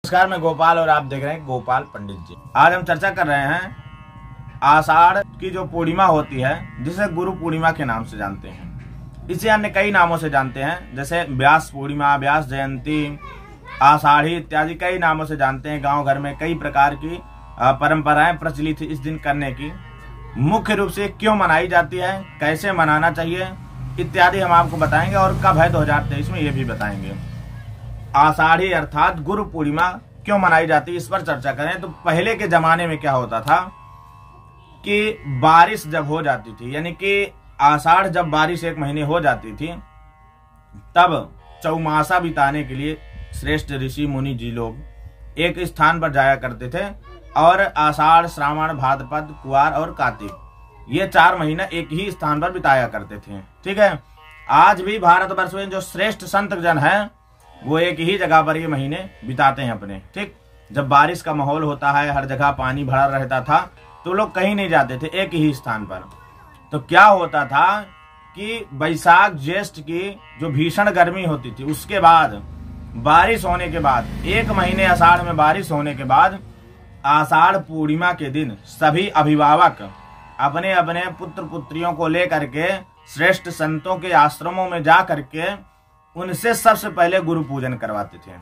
नमस्कार, मैं गोपाल और आप देख रहे हैं गोपाल पंडित जी। आज हम चर्चा कर रहे हैं आषाढ़ की जो पूर्णिमा होती है, जिसे गुरु पूर्णिमा के नाम से जानते हैं। इसे अन्य कई नामों से जानते हैं, जैसे व्यास पूर्णिमा, व्यास जयंती, आषाढ़ी इत्यादि कई नामों से जानते हैं। गांव घर में कई प्रकार की परंपराएं प्रचलित इस दिन करने की। मुख्य रूप से क्यों मनाई जाती है, कैसे मनाना चाहिए इत्यादि हम आपको बताएंगे और कब है 2023 में ये भी बताएंगे। आषाढ़ी अर्थात गुरु पूर्णिमा क्यों मनाई जाती है, इस पर चर्चा करें। तो पहले के जमाने में क्या होता था कि बारिश जब हो जाती थी, यानी कि आषाढ़ जब बारिश एक महीने हो जाती थी, तब चौमासा बिताने के लिए श्रेष्ठ ऋषि मुनि जी लोग एक स्थान पर जाया करते थे और आषाढ़, श्रावण, भाद्रपद, कुआर और कार्तिक ये 4 महीना एक ही स्थान पर बिताया करते थे। ठीक है, आज भी भारतवर्ष में जो श्रेष्ठ संत जन है वो एक ही जगह पर ये महीने बिताते हैं अपने। ठीक, जब बारिश का माहौल होता है, हर जगह पानी भरा रहता था, तो लोग कहीं नहीं जाते थे, एक ही स्थान पर। तो क्या होता था कि वैशाख ज्येष्ठ की जो भीषण गर्मी होती थी, उसके बाद बारिश होने के बाद, एक महीने आषाढ़ में बारिश होने के बाद, आषाढ़ पूर्णिमा के दिन सभी अभिभावक अपने अपने पुत्र पुत्रियों को लेकर के श्रेष्ठ संतों के आश्रमों में जा करके उनसे सबसे पहले गुरु पूजन करवाते थे।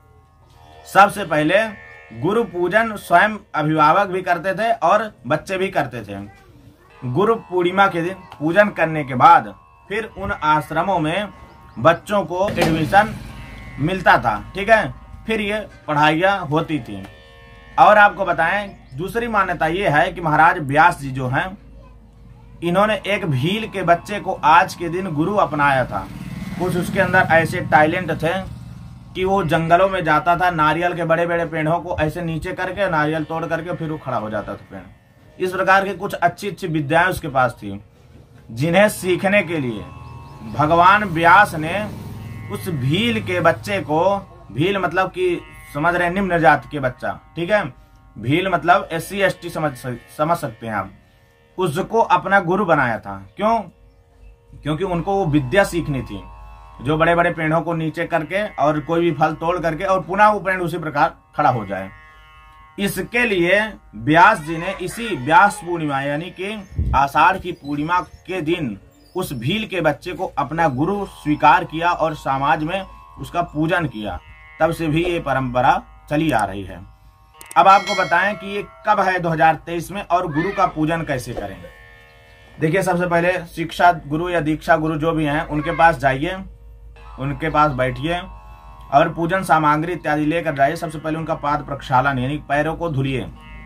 सबसे पहले गुरु पूजन स्वयं अभिभावक भी करते थे और बच्चे भी करते थे। गुरु पूर्णिमा के दिन पूजन करने के बाद फिर उन आश्रमों में बच्चों को एडमिशन मिलता था। ठीक है, फिर ये पढ़ाइयाँ होती थी। और आपको बताएं, दूसरी मान्यता ये है कि महाराज व्यास जी जो हैं, इन्होंने एक भील के बच्चे को आज के दिन गुरु अपनाया था। कुछ उसके अंदर ऐसे टैलेंट थे कि वो जंगलों में जाता था, नारियल के बड़े बड़े पेड़ों को ऐसे नीचे करके नारियल तोड़ करके फिर वो खड़ा हो जाता था पेड़। इस प्रकार की कुछ अच्छी अच्छी विद्याएं उसके पास थी, जिन्हें सीखने के लिए भगवान व्यास ने उस भील के बच्चे को, भील मतलब कि समझ रहे हैं निम्न जाति के बच्चा, ठीक है, भील मतलब SC ST समझ सकते हैं आप, उसको अपना गुरु बनाया था। क्यों? क्योंकि उनको वो विद्या सीखनी थी, जो बड़े बड़े पेड़ों को नीचे करके और कोई भी फल तोड़ करके और पुनः वो पेड़ उसी प्रकार खड़ा हो जाए। इसके लिए व्यास जी ने इसी व्यास पूर्णिमा यानी कि आषाढ़ की पूर्णिमा के दिन उस भील के बच्चे को अपना गुरु स्वीकार किया और समाज में उसका पूजन किया। तब से भी ये परंपरा चली आ रही है। अब आपको बताएं कि ये कब है 2023 में और गुरु का पूजन कैसे करें। देखिए, सबसे पहले शिक्षा गुरु या दीक्षा गुरु जो भी हैं उनके पास जाइए, उनके पास बैठिए और पूजन सामग्री इत्यादि लेकर जाइए। सबसे पहले उनका पाद प्रक्षालन यानी पैरों को धुलिए,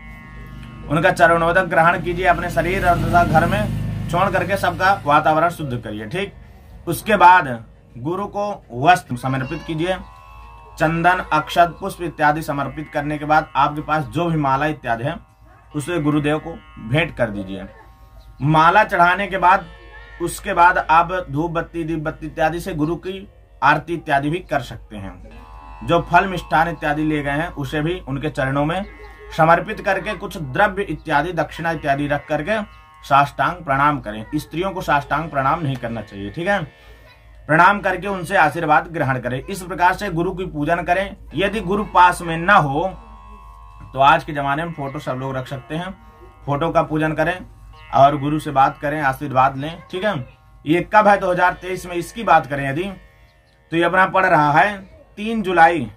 उनका चरणोदक ग्रहण कीजिए, अपने शरीर और घर में छोड़ करके सबका वातावरण शुद्ध करिए। ठीक, उसके बाद गुरु को वस्त्र समर्पित कीजिए, चंदन, अक्षत, पुष्प इत्यादि समर्पित करने के बाद आपके पास जो भी माला इत्यादि है उसे गुरुदेव को भेंट कर दीजिए। माला चढ़ाने के बाद उसके बाद आप धूप बत्ती, दीप बत्ती इत्यादि से गुरु की आरती इत्यादि भी कर सकते हैं। जो फल मिष्ठान इत्यादि ले गए हैं उसे भी उनके चरणों में समर्पित करके कुछ द्रव्य इत्यादि, दक्षिणा इत्यादि रख करके साष्टांग प्रणाम करें। स्त्रियों को साष्टांग प्रणाम नहीं करना चाहिए। ठीक है, प्रणाम करके उनसे आशीर्वाद ग्रहण करें। इस प्रकार से गुरु की पूजन करें। यदि गुरु पास में न हो तो आज के जमाने में फोटो सब लोग रख सकते हैं, फोटो का पूजन करें और गुरु से बात करें, आशीर्वाद लें। ठीक है, ये कब है 2023 में इसकी बात करें यदि, तो ये अपना पड़ रहा है 3 जुलाई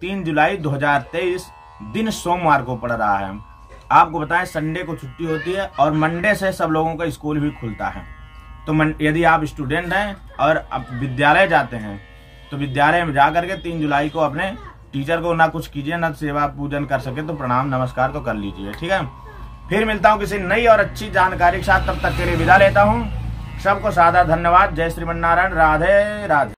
2023 दिन सोमवार को पड़ रहा है। आपको बताएं, संडे को छुट्टी होती है और मंडे से सब लोगों का स्कूल भी खुलता है। तो यदि आप स्टूडेंट हैं और आप विद्यालय जाते हैं तो विद्यालय में जाकर के 3 जुलाई को अपने टीचर को ना कुछ कीजिए, ना सेवा पूजन कर सके तो प्रणाम नमस्कार तो कर लीजिए। ठीक है, फिर मिलता हूँ किसी नई और अच्छी जानकारी के साथ। तब तक के लिए विदा लेता हूँ। सबको सादर धन्यवाद। जय श्रीमन्नारायण। राधे राधे।